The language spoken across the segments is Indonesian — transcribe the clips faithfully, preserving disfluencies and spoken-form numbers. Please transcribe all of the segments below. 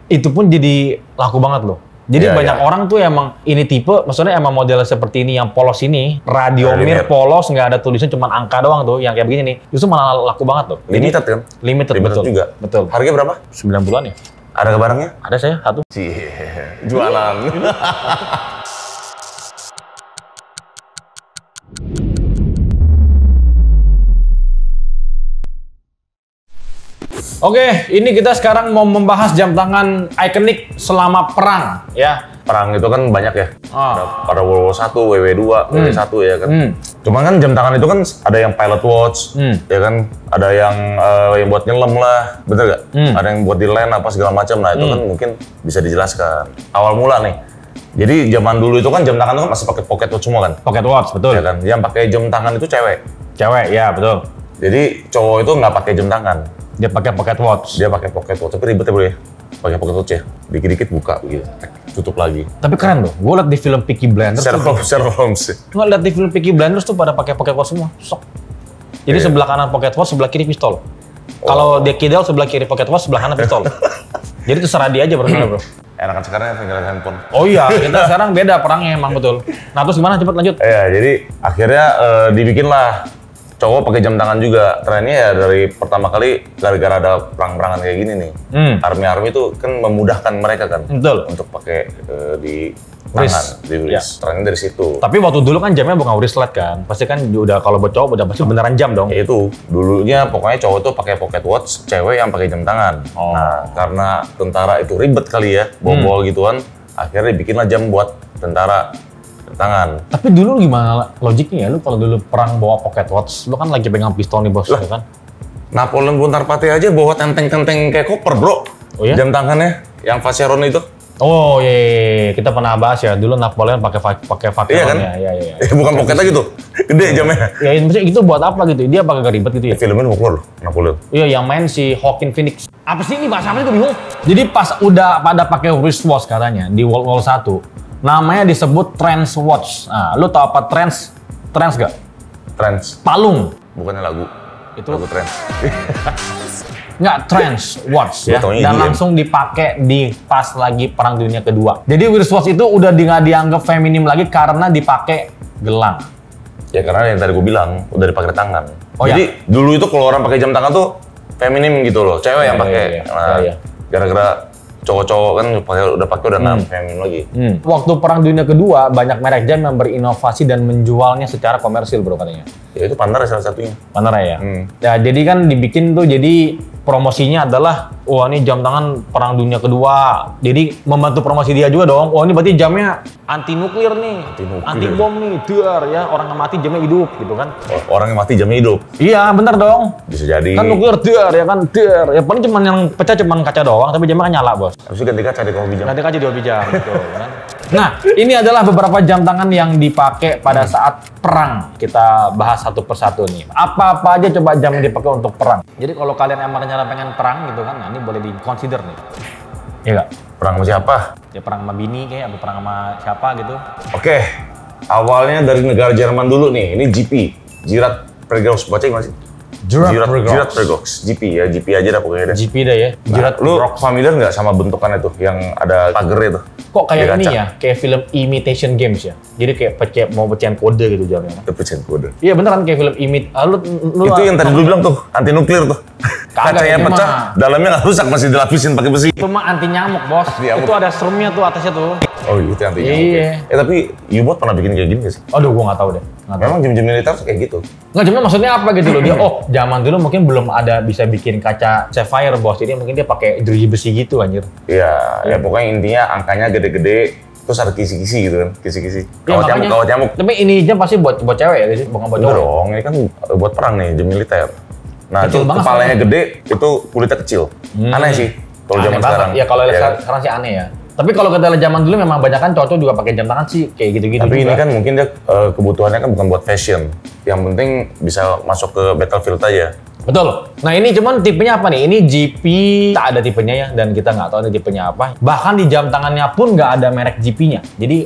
itu pun jadi laku banget loh. Jadi Iya, banyak iya. orang tuh emang ini tipe, maksudnya emang model seperti ini yang polos ini, radiomir Radiomir. polos, nggak ada tulisan, cuma angka doang tuh, yang kayak begini nih, justru malah laku banget loh. Limited kan? Limited, Limited betul. juga. Betul. Harga berapa? sembilan bulan ya? Ada ke barangnya? Ada saya satu. Cie, jualan. Oke, ini kita sekarang mau membahas jam tangan ikonik selama perang, ya. Perang itu kan banyak ya. Ah. Ada pada World War Satu, W W dua, W W satu ya kan. Hmm. Cuma kan jam tangan itu kan ada yang pilot watch, Hmm. ya kan. Ada yang eh, yang buat nyelam lah, bener gak? Hmm. Ada yang buat di land apa segala macam. Nah itu Hmm. kan mungkin bisa dijelaskan. Awal mula nih. Jadi zaman dulu itu kan jam tangan itu kan masih pakai pocket watch semua kan, Pocket watch, betul. ya kan. Yang pakai jam tangan itu cewek. Cewek, ya betul. Jadi cowok itu nggak pakai jam tangan, Dia pakai pocket watch. dia pakai pocket watch. Tapi ribet ya bro ya, pakai pocket watch ya. Dikit-dikit buka begitu, tutup lagi. Tapi keren loh, gue liat di film Peaky Blinders. Sherlock tuh, Holmes, Sherlock Holmes. Gue liat di film Peaky Blinders tuh pada pakai pocket watch semua. Sok. Jadi Iya. sebelah kanan pocket watch, sebelah kiri pistol. Kalau dia kidal sebelah kiri pocket watch, sebelah kanan pistol. Jadi terserah dia aja bro, bro. Enakan sekarang tinggal handphone. Oh iya, kita sekarang beda perangnya emang betul. Nah terus gimana? Cepet lanjut. Ya, jadi akhirnya eh, dibikinlah cowok pakai jam tangan juga. Trennya ya dari pertama kali gara-gara ada perang-perangan kayak gini nih. Hmm. Army-army itu kan memudahkan mereka kan Betul. untuk pakai eh, di Wrist. tangan, di wrist. Trennya dari situ. Tapi waktu dulu kan jamnya bukan wristlet kan. Pasti kan udah kalau buat cowok udah pasti beneran jam dong. Ya itu dulunya pokoknya cowok tuh pakai pocket watch, cewek yang pakai jam tangan. Oh. Nah, karena tentara itu ribet kali ya, bawa-bawa gituan, akhirnya dibikinlah jam buat tentara jam tangan. Tapi dulu gimana logiknya ya? Lu kalau dulu perang bawa pocket watch, lu kan lagi pegang pistol nih bos, ya kan? Napoleon Bonaparte aja bawa tenteng-tenteng kayak koper, Bro. Oh ya? Jam tangannya yang Vacheron itu. Oh iya, iya, iya. Kita pernah bahas ya. Dulu Napoleon pakai va- pakai vacuum Iya kan? ya. Iya, iya, iya. Eh, bukan pocket lagi tuh. Gede jamnya. Ya, maksudnya itu buat apa gitu? Dia pakai gak ribet gitu ya? Filmnya mau keluar loh, Napoleon. Iya, yang main si Joaquin Phoenix. Apa sih ini bahasa apa sih? Gue bingung. Jadi pas udah pada pakai wristwatch katanya di World War Satu, namanya disebut Trance Watch. Nah, lu tau apa trance? Trance gak? Trends. Palung. Bukannya lagu. Itu Lagu trends. nggak trance watch Gua ya, taunya dan E D M. langsung dipakai di pas lagi Perang Dunia Kedua. Jadi wristwatch itu udah di, nggak dianggap feminim lagi karena dipakai gelang. Ya karena yang tadi gue bilang udah dipakai tangan. Oh, Jadi dulu itu kalau orang pakai jam tangan tuh feminim gitu loh, cewek yang Iya, pakai. iya, iya. Nah, Iya, iya. gara-gara cowok-cowok kan pakai udah pakai udah nggak feminim lagi. Hmm. Waktu Perang Dunia Kedua, banyak merek jam yang berinovasi dan menjualnya secara komersil bro katanya. Ya itu Pandara salah satunya. Panerai ya? Hmm. Ya jadi kan dibikin tuh jadi promosinya adalah wah ini jam tangan Perang Dunia Kedua. Jadi membantu promosi dia juga dong. Wah ini berarti jamnya anti nuklir nih, Anti nuklir. anti bom nih, dar ya orang yang mati jamnya hidup gitu kan? O- Orang yang mati jamnya hidup. Iya bener dong. Bisa jadi. Kan nuklir dar ya kan dar. Ya paling cuman yang pecah cuman kaca doang, tapi jamnya kan nyala bos. Habis itu ganti kaca di hobi jam. Nanti kaca dua jam gitu kan. Nah ini adalah beberapa jam tangan yang dipakai pada saat perang. Kita bahas satu persatu nih. Apa-apa aja coba jam yang dipakai untuk perang. Jadi kalau kalian emang rencana pengen perang gitu kan, nah ini boleh di-consider nih. Iya nggak? Perang sama siapa? Ya perang sama bini kayak, atau perang sama siapa gitu. Oke. Awalnya dari negara Jerman dulu nih. Ini G P. Jirat Pregox. Baca gimana sih? Jerat Jirat Pregox. Jirat Pregox. G P ya. G P aja dah pokoknya deh. G P dah ya. Jerat Nah, lu Pregox. familiar nggak sama bentukannya tuh? Yang ada pagernya tuh? Kok kayak Di ini kaca. ya, kayak film Imitation Games ya. Jadi kayak pecah, mau pecahin kode gitu jamnya. Itu pecahan kode. Iya beneran kayak film Imit. Ah, lu, lu Itu yang tadi lu bilang tuh, anti nuklir tuh. Kagak, Kacanya itu pecah, mah. dalamnya nggak rusak, masih dilapisin pakai besi. itu mah anti nyamuk bos. Anti nyamuk. Itu ada serumnya tuh atasnya tuh. Oh itu anti nyamuk. Iya. ya. Eh tapi U-boat pernah bikin kayak gini nggak sih? Aduh gua nggak tahu deh. Nggak tahu. Memang jam-jam militer tuh kayak gitu. Nggak cuma maksudnya apa gitu loh dia. Oh zaman dulu mungkin belum ada bisa bikin kaca sapphire bos. Jadi mungkin dia pakai jeruji besi gitu anjir. Iya, ya pokoknya intinya angkanya gede-gede, terus ada kisi-kisi gitu kan, kisi-kisi. Ya, Kawat nyamuk, makanya- kawat nyamuk. Tapi ini jam pasti buat buat cewek ya sih, bukan buat Enggak cowok. dong, ini kan buat perang nih, jam militer. Nah, Kecil itu banget kepalanya soalnya. gede, itu kulitnya kecil. Hmm. Aneh sih, kalau Aneh zaman banget. sekarang. Ya kalau lihat Ya sekarang, sekarang sih aneh ya. Tapi kalau kita lihat zaman dulu memang banyak kan cowok juga pakai jam tangan sih kayak gitu-gitu. Tapi ini juga. kan mungkin dia eh, kebutuhannya kan bukan buat fashion. Yang penting bisa masuk ke battlefield aja. Betul. Nah ini cuman tipenya apa nih? Ini G P tak ada tipenya ya dan kita nggak tahu ini tipenya apa. Bahkan di jam tangannya pun nggak ada merek G P-nya. Jadi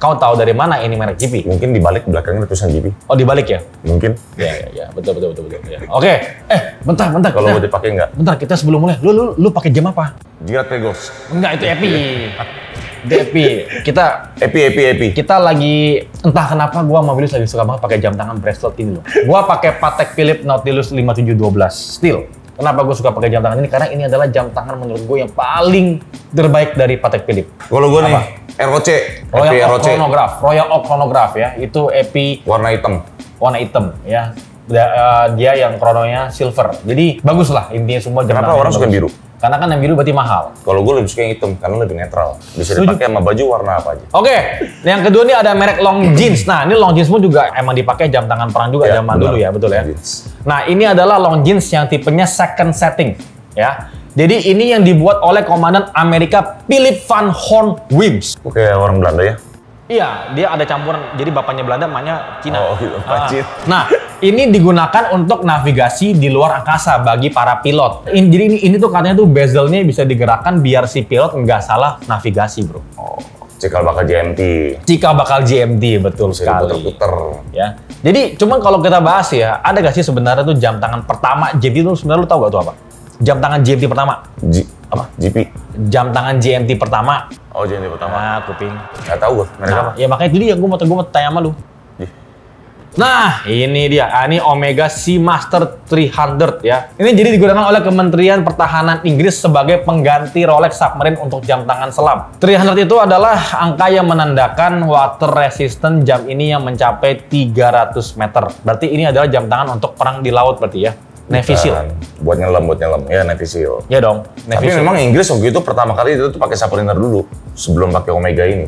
Kau tahu dari mana ini merek G P? Mungkin di balik belakangnya ada tulisan G P. Oh, dibalik ya? Mungkin. Ya, ya, ya. Betul, betul, betul, betul. Ya. Oke. Eh, bentar, bentar. Kalau mau dipakai nggak? Bentar, kita sebelum mulai. Lu, lu, lu pakai jam apa? Jirat Pegos. Enggak, itu Epi. Itu Epi. Kita Epi, Epi, Epi. kita lagi entah kenapa gua sama Willis lagi suka banget pakai jam tangan bracelet ini loh. Gua pakai Patek Philippe Nautilus lima tujuh satu dua steel. Kenapa gue suka pakai jam tangan ini? Karena ini adalah jam tangan menurut gue yang paling terbaik dari Patek Philippe. Kalau gue nih, R O C. Royal Epi Oak R O C. Chronograph. Royal Oak Chronograph ya. Itu Epi Warna hitam. warna hitam ya. Dia, uh, dia yang krononya silver. Jadi bagus lah intinya semua jam Kenapa tangan orang suka bagus. biru? Karena kan yang biru berarti mahal. Kalau gue lebih suka yang hitam, karena lebih netral. Bisa Setuju. dipakai sama baju warna apa aja. Oke, yang kedua ini ada merek Long Jeans. Nah, ini Long Jeans pun juga emang dipakai jam tangan perang juga Ya, zaman benar. dulu ya, betul ya. Jeans. Nah, ini adalah Long Jeans yang tipenya second setting ya. Jadi ini yang dibuat oleh Komandan Amerika Philip van Horn Willems. Kok kayak orang Belanda ya? Iya, dia ada campuran. Jadi bapaknya Belanda, emaknya Cina. Oh, gitu. Ah. Pacit. Nah, ini digunakan untuk navigasi di luar angkasa bagi para pilot. Ini, jadi ini, ini tuh katanya tuh bezelnya bisa digerakkan biar si pilot nggak salah navigasi, bro. Oh, cikal bakal J M T. Jika bakal J M T, betul Bisa sekali. diputer-puter. Ya. Jadi, cuman kalau kita bahas ya, ada gak sih sebenarnya tuh jam tangan pertama J M T itu sebenarnya lu tahu gak tuh apa? Jam tangan J M T pertama. G, apa? G P. Jam tangan J M T pertama. Oh, J M T pertama. Nah, kuping. Nggak tahu gue, mereka Nah, apa? ya makanya itu dia gue mau gue mau tanya sama lu. Ih. Nah, ini dia. Ah, ini Omega Seamaster tiga ratus ya. Ini jadi digunakan oleh Kementerian Pertahanan Inggris sebagai pengganti Rolex Submarine untuk jam tangan selam. tiga ratus itu adalah angka yang menandakan water resistant jam ini yang mencapai tiga ratus meter. Berarti ini adalah jam tangan untuk perang di laut berarti ya. Navy Seal. Bukan. Buat nyelam, buat nyelam. Ya, Navy Seal. Ya dong. Tapi Navy Seal. memang Inggris waktu itu pertama kali itu tuh pakai Submariner dulu sebelum pakai Omega ini.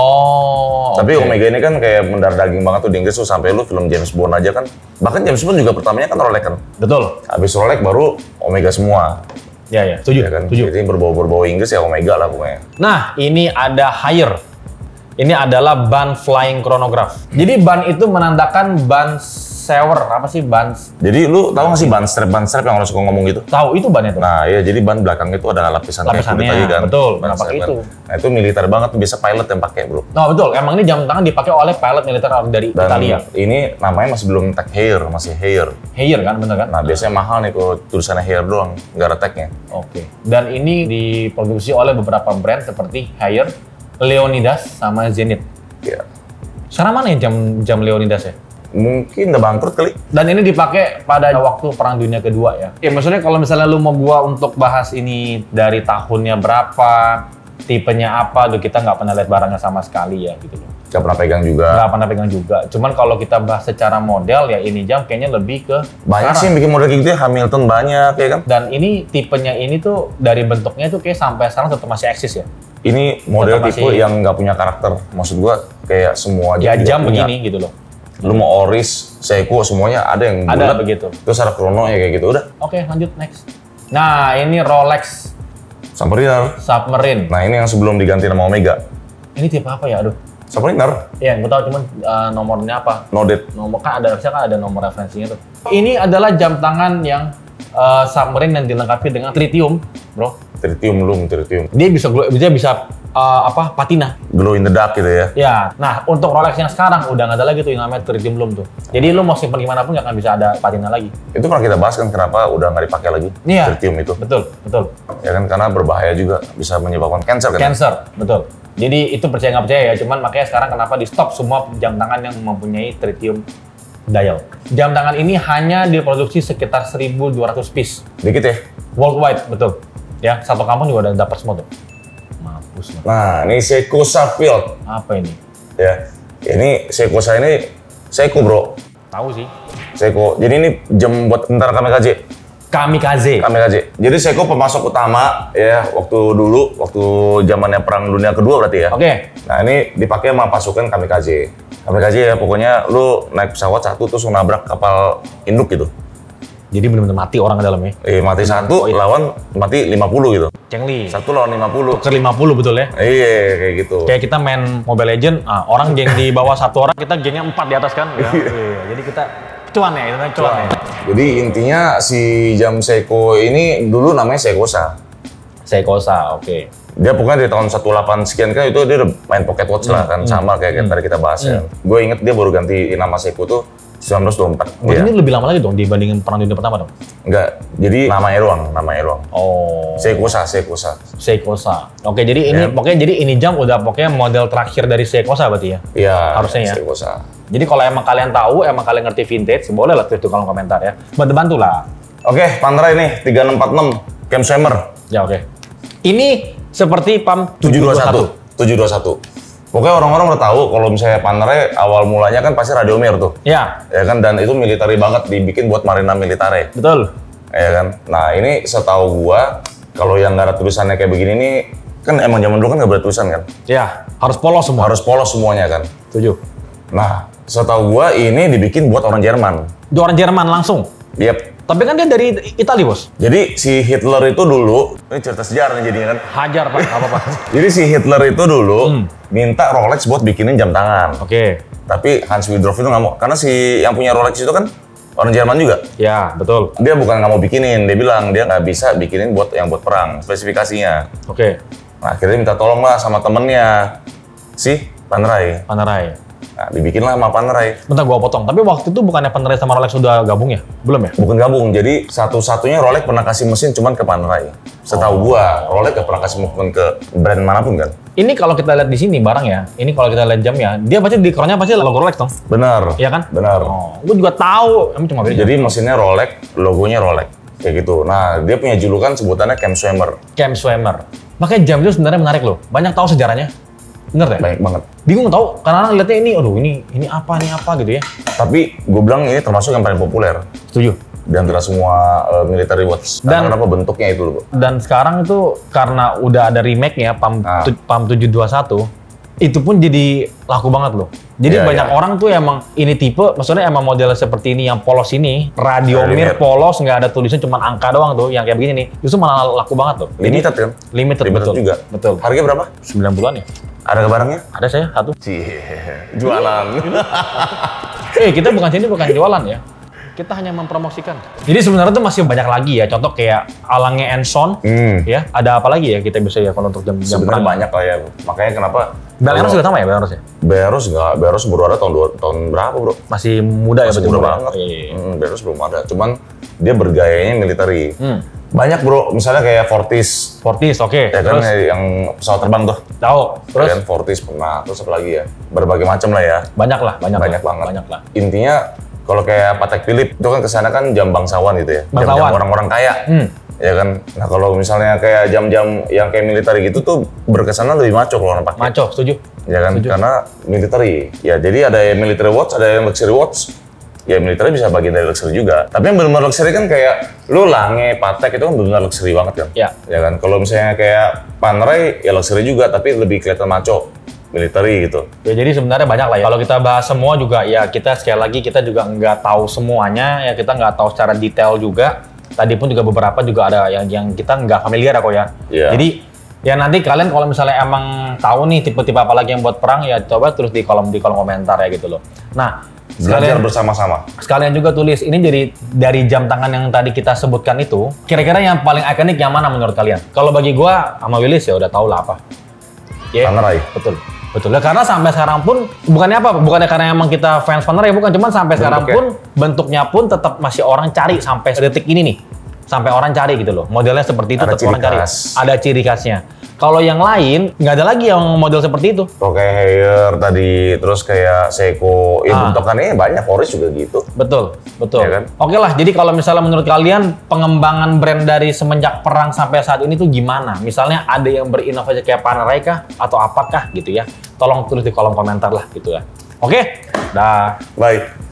Oh. Tapi oke. Omega ini kan kayak mendarah daging banget tuh di Inggris tuh, sampai lu film James Bond aja kan. Bahkan James Bond juga pertamanya kan Rolex kan. Betul. Habis Rolex baru Omega semua. Ya ya. Setuju. Ya kan. Setuju. Jadi berbau-berbau Inggris ya Omega lah pokoknya. Nah, ini ada higher. Ini adalah ban flying chronograph. Jadi ban itu menandakan ban sewer, apa sih ban? Jadi lu tahu nggak sih ban strap ban strap yang orang suka ngomong gitu? Tahu itu bannya tuh. Nah, ya jadi ban belakang itu ada lapisan kayak Lapisannya, kulit tadi kan. betul. Ban Kenapa strap itu? kan. Nah, itu militer banget tuh, biasa pilot yang pakai, Bro. Nah, betul. Emang ini jam tangan dipakai oleh pilot militer dari Dan Italia. ini namanya masih belum tag hair, masih hair. Haier kan, bener kan? Nah, biasanya mahal nih kalau tulisannya hair doang, nggak ada tagnya. Oke. Dan ini diproduksi oleh beberapa brand seperti Haier, Leonidas, sama Zenith. Ya. Sekarang mana ya jam jam Leonidas ya? Mungkin udah bangkrut kali. Dan ini dipakai pada waktu Perang Dunia Kedua ya. Ya maksudnya kalau misalnya lu mau gua untuk bahas ini dari tahunnya berapa, tipenya apa, tuh kita nggak pernah lihat barangnya sama sekali ya gitu loh. Nggak pernah pegang juga. Nggak pernah pegang juga. Cuman kalau kita bahas secara model ya ini jam kayaknya lebih ke Banyak sih yang bikin model kayak gitu ya, Hamilton banyak ya kan. Dan ini tipenya ini tuh dari bentuknya tuh kayak sampai sekarang tetap masih eksis ya. Ini model Tetap tipe masih- yang nggak punya karakter. Maksud gua kayak semua Ya juga jam punya. begini gitu loh. Lu mau Oris, Seiko semuanya ada yang Ada bulat. begitu. Terus ada Chrono ya kayak gitu udah. Oke lanjut next. Nah ini Rolex Submariner. Submarine. Nah, ini yang sebelum diganti nama Omega. Ini tipe apa ya? Aduh. Submariner. Ya gue tahu cuman uh, nomornya apa. Nodet. Nomor kan ada harusnya kan ada nomor referensinya tuh. Ini adalah jam tangan yang uh, submarine yang dilengkapi dengan tritium, bro. Tritium lum, tritium. Dia bisa glo- dia bisa uh, apa patina. Glow in the dark gitu ya. Ya, nah untuk Rolex yang sekarang udah nggak ada lagi tuh yang namanya tritium belum tuh. Jadi lu mau simpen gimana pun nggak akan bisa ada patina lagi. Itu pernah kita bahas kan kenapa udah nggak dipakai lagi Iya. tritium itu. Betul, betul. Ya kan karena berbahaya juga, bisa menyebabkan cancer kan. Cancer, betul. Jadi itu percaya nggak percaya ya, cuman makanya sekarang kenapa di stop semua jam tangan yang mempunyai tritium dial. Jam tangan ini hanya diproduksi sekitar seribu dua ratus piece Dikit ya. worldwide, betul. Ya, satu kampung juga udah dapat semua tuh. Mampus lah. Nah, ini Seiko Safield. Apa ini? Ya. Ini Seiko saya ini Seiko, Bro. Tahu sih. Seiko. Jadi ini jam buat tentara kamikaze. Kamikaze. Kamikaze. Jadi Seiko pemasok utama ya waktu dulu, waktu zamannya Perang Dunia Kedua berarti ya. Oke. Nah, ini dipakai sama pasukan kamikaze. Kamikaze ya, pokoknya lu naik pesawat satu terus nabrak kapal induk gitu. Jadi benar-benar mati orang ke dalamnya. Eh, mati satu, Oh, iya. lawan mati lima puluh gitu. Cengli. Satu lawan lima puluh. Ke lima puluh betul ya. Iya, kayak gitu. Kayak kita main Mobile Legend, ah, orang geng di bawah satu orang, kita gengnya empat di atas kan. Ya, iya. Jadi kita cuan ya, itu namanya cuan ya. Jadi intinya si jam Seiko ini dulu namanya Seikosa. Seikosa, oke. Dia pokoknya dari tahun sembilan puluh delapan sekian kan itu dia udah main pocket watch lah kan, Hmm. sama kayak, kayak Hmm. tadi kita bahas ya. Hmm. Gue inget dia baru ganti nama Seiko tuh sembilan belas dua puluh empat. Berarti Iya. ini lebih lama lagi dong dibandingin perang dunia pertama dong? Enggak, jadi namanya doang, namanya doang. Oh. Seikosa, Seikosa. Seikosa. Oke, jadi ini Ya. pokoknya jadi ini jam udah pokoknya model terakhir dari Seikosa berarti ya? Iya. Harusnya ya. Seikosa. Jadi kalau emang kalian tahu, emang kalian ngerti vintage, boleh lah tulis di kolom komentar ya. Bantu-bantu lah. Oke, Panerai nih tiga enam empat enam Cam Swimmer Ya oke. Ini seperti PAM tujuh dua satu. tujuh dua satu. Pokoknya orang-orang udah tahu kalau misalnya Panerai awal mulanya kan pasti Radiomir tuh. Ya, Ya kan, dan itu military banget, dibikin buat Marina Militare. betul. Ya kan. Nah, ini setahu gua kalau yang nggak ada tulisannya kayak begini nih, kan emang zaman dulu kan nggak ada tulisan kan. Ya, harus polos semua. Harus polos semuanya kan. Setuju. Nah, setahu gua ini dibikin buat orang Jerman. Dia orang Jerman langsung. Yep. Tapi kan dia dari Italia, Bos. Jadi si Hitler itu dulu, ini cerita sejarah nih jadinya kan. Hajar, Pak. Nggak apa-apa. Jadi si Hitler itu dulu Hmm. minta Rolex buat bikinin jam tangan. Oke. Tapi Hans Widrow itu nggak mau, karena si yang punya Rolex itu kan orang Jerman juga. Ya, betul. Dia bukan nggak mau bikinin, dia bilang dia nggak bisa bikinin buat yang buat perang, spesifikasinya. Oke. Nah, akhirnya minta tolong lah sama temennya, si Panerai. Panerai. Nah, dibikinlah sama Panerai. Bentar gua potong. Tapi waktu itu bukannya Panerai sama Rolex sudah gabung ya? Belum ya? Bukan gabung, jadi satu-satunya Rolex pernah kasih mesin cuman ke Panerai. Setahu gua, Rolex gak pernah kasih movement ke brand manapun kan. Ini kalau kita lihat di sini barang ya, ini kalau kita lihat jamnya, dia pasti di crownnya pasti logo Rolex dong. Benar. Iya kan? Benar. Oh, gua juga tahu. Emang cuma beda. Jadi mesinnya Rolex, logonya Rolex. Kayak gitu. Nah, dia punya julukan sebutannya Cam Swimmer. Cam Swimmer. Makanya jam itu sebenarnya menarik loh. Banyak tahu sejarahnya. Bener deh? Banyak banget. Bingung tahu, karena orang lihatnya ini, aduh ini ini apa, ini apa gitu ya. Tapi gue bilang ini termasuk yang paling populer Setuju. di antara semua uh, military watch. Dan- Karena kenapa bentuknya itu loh. Dan sekarang itu karena udah ada remake-nya, PAM, Ah. tu- PAM tujuh dua satu, itu pun jadi laku banget loh. Jadi Iya, banyak iya. orang tuh emang ini tipe, maksudnya emang model seperti ini yang polos ini, Radiomir. Radiomir polos, nggak ada tulisan, cuma angka doang tuh, yang kayak begini nih, justru malah laku banget loh. Jadi, Limited kan? limited, Limited betul. juga. Betul. Harga berapa? sembilan puluhan ya? Ada ke barangnya? Ada saya satu. Cie, jualan. Eh, kita bukan sini bukan jualan ya. Kita hanya mempromosikan. Jadi sebenarnya tuh masih banyak lagi ya. Contoh kayak Alange Enson, hmm. ya. Ada apa lagi ya kita bisa ya kalau untuk jam jam Sebenarnya perang? banyak lah ya. Makanya kenapa? Bel Eros juga sama ya, Bel Eros ya? Beros nggak, Beros baru ada tahun dua, tahun berapa bro? Masih muda ya, Masih berarti muda muda. banget. Iya. Hmm, Beros belum ada. Cuman dia bergayanya military. Hmm. Banyak bro, misalnya kayak Fortis. Fortis, oke. Ya kan Terus yang pesawat terbang tuh. tahu. Terus Kan Fortis pernah, terus apa lagi ya? Berbagai macam lah ya. banyak lah, banyak, Banyak lah, banget. banyak lah. Intinya kalau kayak Patek Philippe itu kan kesana kan jam bangsawan gitu ya. Bangsawan. Jam-jam orang-orang kaya. Hmm. Ya kan. Nah kalau misalnya kayak jam-jam yang kayak militer gitu tuh berkesannya lebih maco kalau orang pakai. Maco, setuju. Ya kan, Setuju. karena military. Ya jadi ada yang military watch, ada yang luxury watch. Ya military bisa bagian dari luxury juga. Tapi yang benar-benar luxury kan kayak lu Lange, Patek itu kan benar-benar luxury banget kan. Ya. Ya kan. Kalau misalnya kayak Panerai ya luxury juga, tapi lebih kelihatan maco, military gitu. Ya jadi sebenarnya banyak lah ya. Kalau kita bahas semua juga ya kita sekali lagi kita juga nggak tahu semuanya ya, kita nggak tahu secara detail juga. Tadi pun juga beberapa juga ada yang yang kita nggak familiar kok ya. Iya. Jadi ya nanti kalian kalau misalnya emang tahu nih tipe-tipe apa lagi yang buat perang ya coba tulis di kolom di kolom komentar ya gitu loh. Nah, Belajar sekalian bersama-sama. sekalian juga tulis ini jadi dari jam tangan yang tadi kita sebutkan itu kira-kira yang paling ikonik yang mana menurut kalian? Kalau bagi gua sama Willis ya udah tahu lah apa. Ya, Panerai. betul. Betul. Ya, karena sampai sekarang pun bukannya apa? Bukannya karena emang kita fans Panerai bukan, cuman sampai sekarang Bentuknya. pun bentuknya pun tetap masih orang cari sampai detik ini nih. Sampai orang cari gitu loh. Modelnya seperti itu Ada tetap ciri orang cari. khas. Ada ciri khasnya. Kalau yang lain nggak ada lagi yang model seperti itu. Kalau kayak Haier tadi, terus kayak Seiko, ya Ah. bentukannya banyak, Forest juga gitu. Betul, betul. Ya kan? Oke lah, jadi kalau misalnya menurut kalian pengembangan brand dari semenjak perang sampai saat ini tuh gimana? Misalnya ada yang berinovasi kayak Panerai kah? Atau apakah gitu ya? Tolong tulis di kolom komentar lah gitu ya. Oke? Dah. Bye.